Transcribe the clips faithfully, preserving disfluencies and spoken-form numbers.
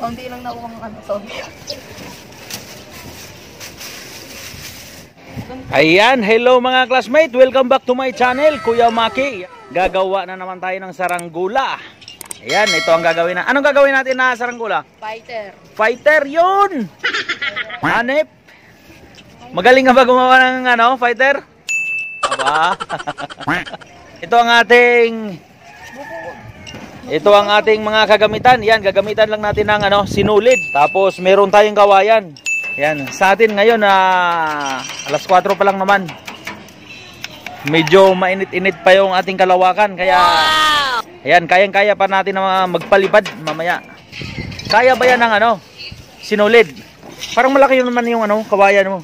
Kaunti lang nakuha ng ano, sorry. Ayan, hello mga classmate, welcome back to my channel, Kuya Maki. Gagawa na naman tayo ng saranggula. Ayan, ito ang gagawin na. Anong gagawin natin na saranggula? Fighter. Fighter, yun! Hanip. Magaling ka ba gumawa ng ano, fighter? Aba. Ito ang ating Ito ang ating mga kagamitan. Yan, gagamitan lang natin ng ano, sinulid. Tapos meron tayong kawayan. Yan, sa atin ngayon na uh, alas kwatro pa lang naman. Medyo mainit-init pa yung ating kalawakan. Kaya, wow! Ayan, kayang-kaya pa natin na magpalipad mamaya. Kaya ba yan ng ano, sinulid? Parang malaki yun naman yung ano, kawayan mo.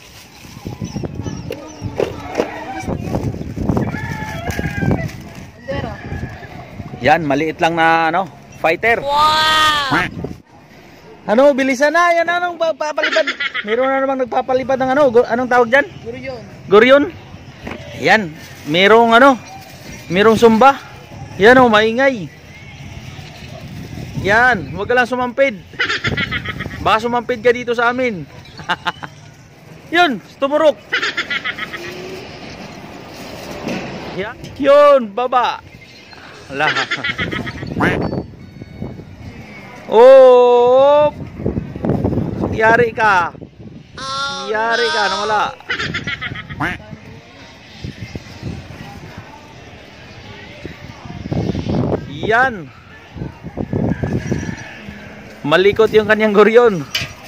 Yan, maliit lang na ano, fighter. Wow! Ano, bilisan na. Yan, anong papalipad? Meron na namang nagpapalipad ng ano, anong tawag dyan? Guryon. Guryon? Yan, merong ano, merong sumba. Yan o, maingay. Yan, huwag ka lang sumampid. Baka sumampid ka dito sa amin. Yun, tumurok. Yan, yun, baba. Ala. Oh! Yari ka. Yari ka na wala. Yan. Malikot yung kanyang guryon.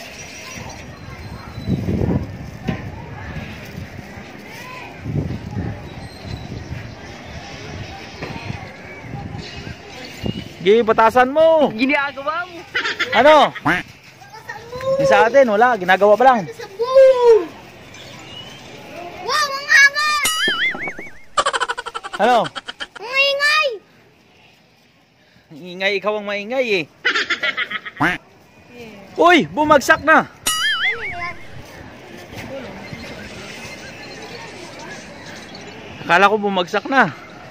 Sige, batasan mo. Ginagawa mo. Ano? Di sa atin, wala. Ginagawa pa lang. Wow, ang angas! Ano? Ang ingay! Ingay, ikaw ang maingay eh. Uy, bumagsak na. Akala ko bumagsak na.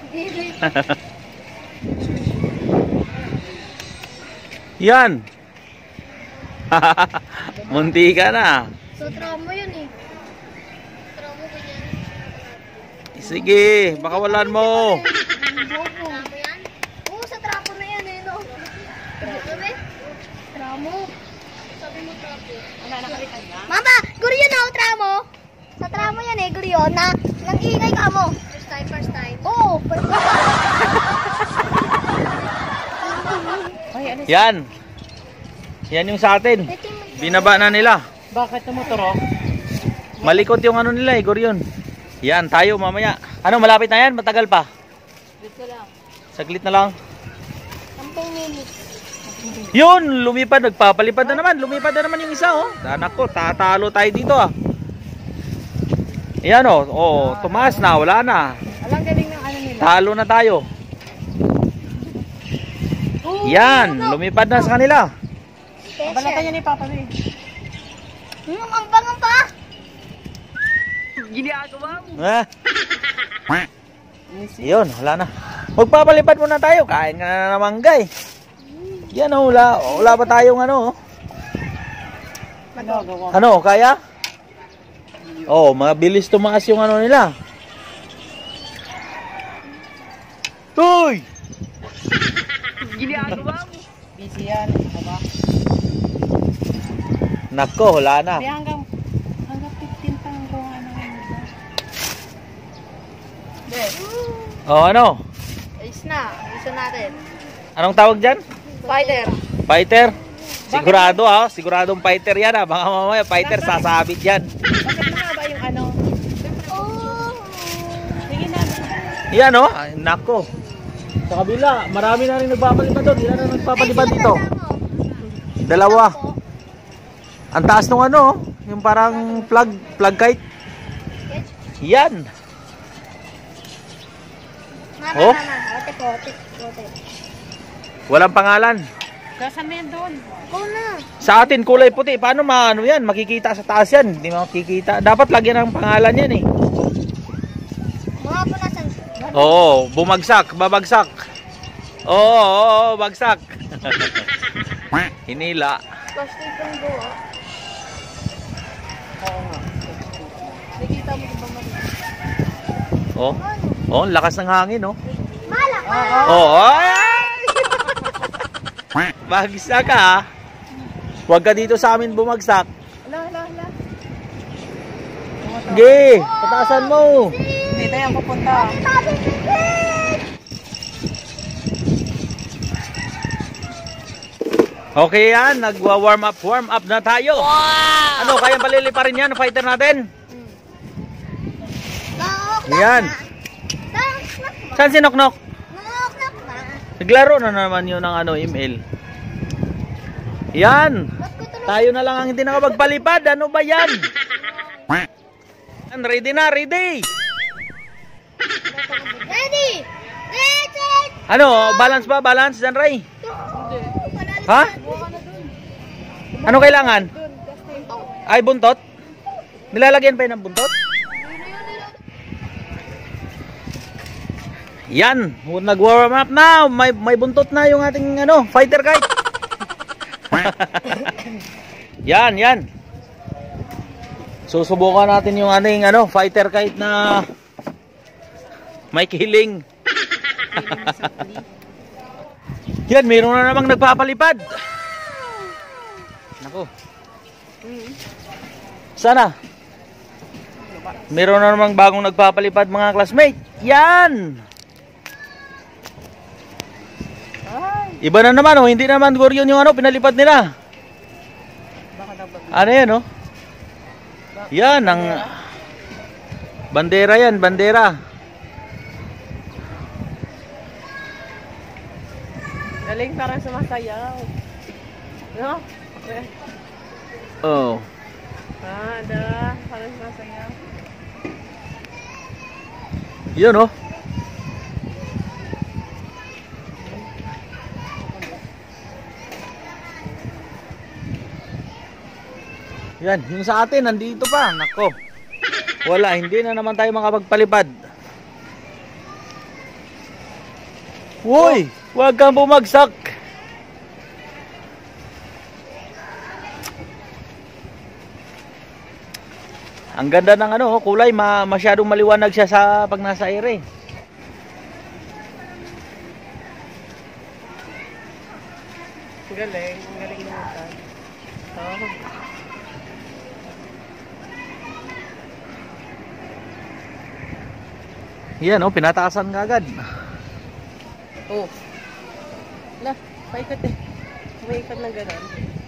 Yan. Munti ka na. So, trauma yun eh. Trauma ko yan. Sige, baka walan mo. Trapo yan? Oo, sa trapo na yan eh, no? Sabi? Tramo. Sabi mo trapo. Wala, nakalitan na. Mama, guryo na o tramo? Sa tramo yan eh, guryo na nang-ingay ka mo. First time, first time. Oo, first time. Yan. Yan yung sa atin. Binaba na nila. Bakit tumuturo? Malikot yung ano nila eh, guryon. Yan, tayo mamaya. Ano, malapit na yan? Matagal pa? Dito lang. Saglit na lang. Sampung minutes. Yun, lumipad. Nagpapalipad na naman. Lumipad na naman yung isa, oh. Anak ko, tatalo tayo dito, ah. Yan, oh. Oh, tumaas na. Wala na. Alang galing ng ano nila. Talo na tayo. Yan, lumipad na sa kanila. Balatan niya ni Papa eh. Hmm, ang bangang pa. Ginagawa mo. Ah. Yun, wala na. Magpapalipad muna tayo. Kain ka na naman, guys. Yan, oh, wala, wala pa tayong ano. Ginagawa. Ano, kaya? Oh, mabilis tumaas yung ano nila. Uy! Ginagawa mo. Busy yan. Diba? Nako, wala na. Hindi hanggang hanggang fifteen pa ang gawa na ano. Hindi. Oh, ano? Ayos na. Isa natin. Anong tawag dyan? Fighter. Fighter? Sigurado ha, siguradong fighter yan ha. Baka mamaya fighter sasabit yan. Bakit mahaba yung ano? Oh. Sige na. Yan oh, ay, nako. Sa kabila, marami na rin nagpapalipad doon. Ilan na nagpapalipad dito? Dalawa. Ang taas nung ano, yung parang plug, plug kite. Yan. Mama, Oh. mama. Ote po, ote, ote. Walang pangalan. Kasan mo yan doon? Ikaw na. Sa atin kulay puti. Paano maano yan? Makikita sa taas yan. Hindi makikita. Dapat lagyan ng pangalan yan eh. Mga punasan. Oo, bumagsak, babagsak. Oo, oo, bagsak. Hinila. Plastic ang gawa. Oo nga. Nakita mo ba man? Oh. Oh, ang lakas ng hangin, oh. Malak! Oh, ay! Bagsak ka, ha? Huwag ka dito sa amin bumagsak. Hala, hala, hala. Sige, pataasan mo. Hindi tayo pupunta. Okay yan, nagwa-warm up, warm up na tayo. Wow! Ano, kayang paliliparin yan, fighter natin? Yan. Saan si Noknok? Naglaro na naman yun ng ano, email. Yan. Tayo na lang ang hindi nakapagpalipad. Ano ba yan? Ready na, ready. Ready! Ready! Ano, balance ba? Balance, Dan Ray? Ha? Ano kailangan? Ay, buntot? Nilalagyan pa yun ng buntot? Yan, nag-warm up na. May, may buntot na yung ating ano, fighter kite. Yan, yan. Susubukan natin yung ating ano, fighter kite na may kiling. Yan, mayroon na namang nagpapalipad. Nako. Sana. Mayroon na namang bagong nagpapalipad mga classmate. Yan. Iba na naman, oh. Hindi naman Gorion yung ano, pinalipad nila. Ano yan, oh? Yan, ang bandera yan, bandera. Galing, parang sumasayaw. No? Oh. Ah, da. Parang sumasayaw. Yan, oh. Yan, yung sa atin, nandito pa. Nako. Wala, hindi na naman tayo makapagpalipad. Uy, huwag kang bumagsak. Ang ganda ng ano, kulay, ma masyadong maliwanag siya sa pag nasa air eh. Galing, galing naman. Oh. Yan, oh, pinataasan ka agad. Oh. Lah, paikot eh. Paikot ng gano'n.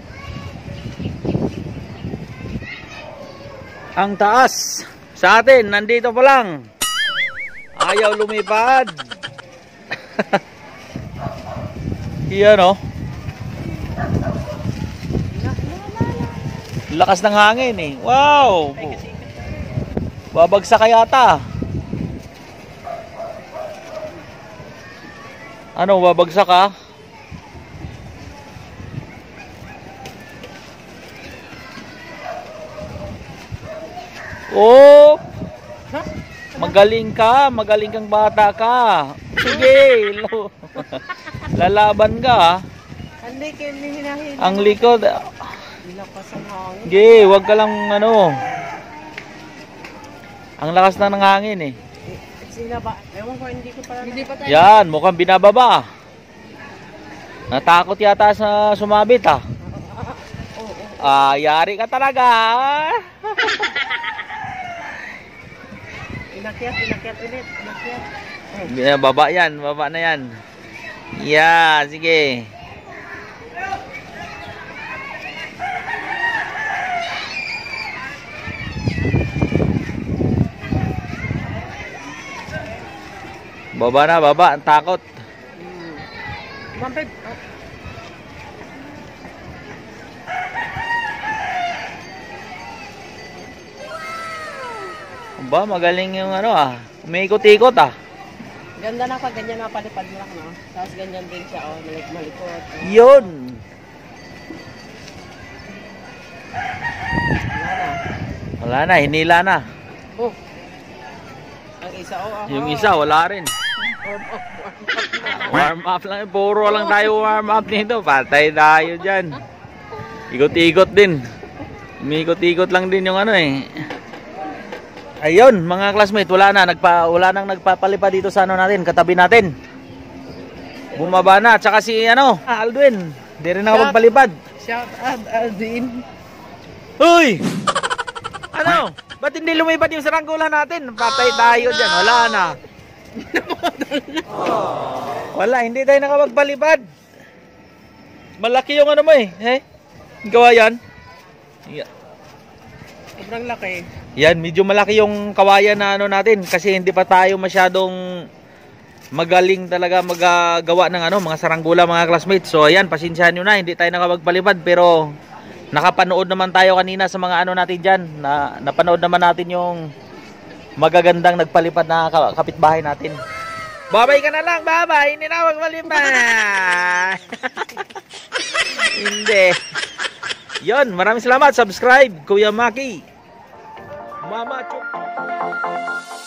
Ang taas sa atin, nandito pa lang. Ayaw lumipad. Yan, oh. Lakas ng hangin eh. Wow. Babagsak kaya yata. Ano, babagsak ka? Oh! Magaling ka, magaling kang bata ka. Sige, lalaban ka. Ang likod, hinahin. Ang likod. Lakas ang hangin. Sige, wag ka lang ano. Ang lakas na ng hangin eh. Sila ba? Ewan ko, hindi ko pala. Hindi pa tayo. Yan, mukhang binababa. Natakot yata sa sumabit ah. Ah, yari ka talaga. Inakyat, inakyat ulit. Inakyat. Oh. Baba yan, baba na yan. Yeah, sige. Baba na, baba. Ang takot. Mampig. Ba, magaling yung ano ah. Umiikot-ikot ah. Ganda na pag ganyan napalipad mo lang, no? Tapos ganyan din siya, oh. Malik malikot. Oh. Yun. Wala na. Wala na, hinila na. Oh. Ang isa, oh. Oh. Yung isa, wala rin. Warm up lang. Puro lang tayo warm up nito. Patay tayo dyan. Ikot-ikot din. Umikot-ikot lang din yung ano eh. Ayun, mga classmate, wala na nagpa wala nang nagpapalipad dito sa ano natin, katabi natin. Bumaba na, tsaka si ano, ah, Aldwin, hindi rin nakapagpalipad. Shout out, Aldin. Hoy! Ano? Ba't hindi lumipad yung saranggola natin? Patay tayo dyan, wala na. Wala, hindi tayo nakapagpalipad. Malaki yung ano mo eh. Eh? Gawa yan? Yeah. Sobrang laki. Yan, medyo malaki yung kawayan na ano natin kasi hindi pa tayo masyadong magaling talaga magagawa ng ano, mga saranggola mga classmates. So ayan, pasensyahan nyo na, hindi tayo nakapagpalipad pero nakapanood naman tayo kanina sa mga ano natin dyan. Na, napanood naman natin yung magagandang nagpalipad na kapitbahay natin. Babay ka na lang, babay, hindi na magpalipad. Hindi. Yon, maraming salamat. Subscribe, Kuya Maki. Mama Chuk.